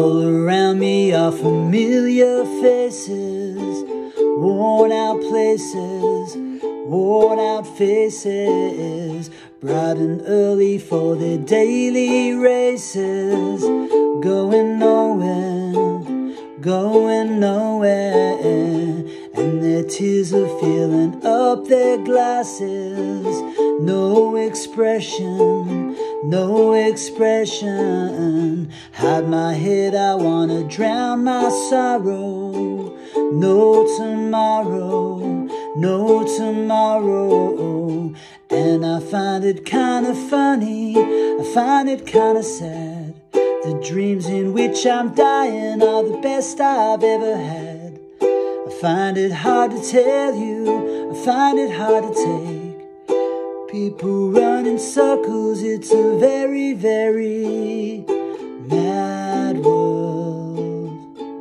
All around me are familiar faces, worn out places, worn out faces, bright and early for their daily races, going nowhere, going nowhere, and their tears are filling up their glasses. No expression, no expression. Hide my head, I wanna drown my sorrow. No tomorrow, no tomorrow. And I find it kinda funny, I find it kinda sad. The dreams in which I'm dying are the best I've ever had. I find it hard to tell you, I find it hard to take. People run in circles, it's a very, very mad world.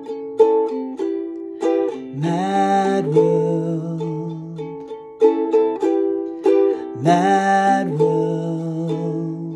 Mad world. Mad world.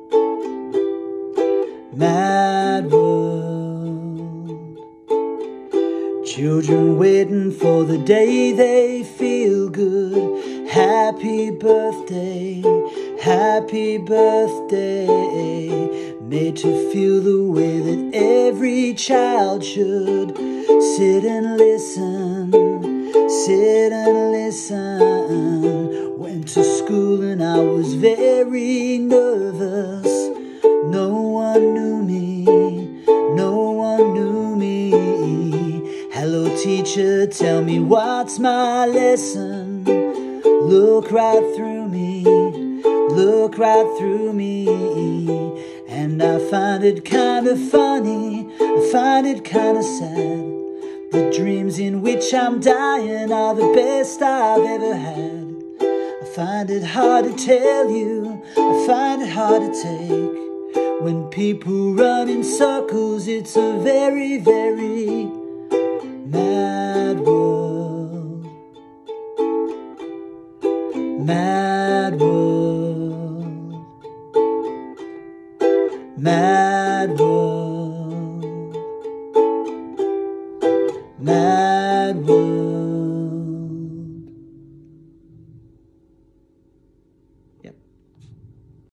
Mad world. Children waiting for the day they feel good. Happy birthday, happy birthday. Made to feel the way that every child should. Sit and listen, sit and listen. Went to school and I was very nervous. No one knew me, no one knew me. Hello teacher, tell me what's my lesson. Look right through me, look right through me. And I find it kinda funny, I find it kinda sad. The dreams in which I'm dying are the best I've ever had. I find it hard to tell you, I find it hard to take. When people run in circles, it's a very, very mad world. Mad world. Mad world.